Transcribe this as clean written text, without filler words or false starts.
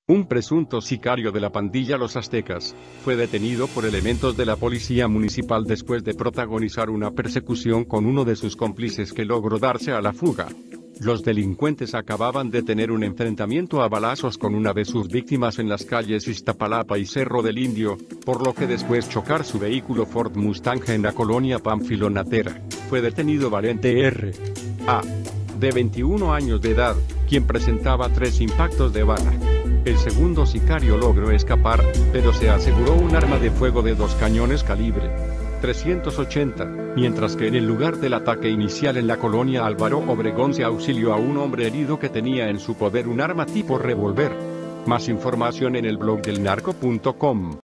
Un presunto sicario de la pandilla Los Aztecas fue detenido por elementos de la policía municipal después de protagonizar una persecución con uno de sus cómplices que logró darse a la fuga. Los delincuentes acababan de tener un enfrentamiento a balazos con una de sus víctimas en las calles Iztapalapa y Cerro del Indio, por lo que después chocar su vehículo Ford Mustang en la colonia Pamfilonatera, fue detenido Valente R.A., de 21 años de edad, quien presentaba 3 impactos de bala. El segundo sicario logró escapar, pero se aseguró un arma de fuego de 2 cañones calibre .380, mientras que en el lugar del ataque inicial en la colonia Álvaro Obregón se auxilió a un hombre herido que tenía en su poder un arma tipo revólver. Más información en el blog del narco.com.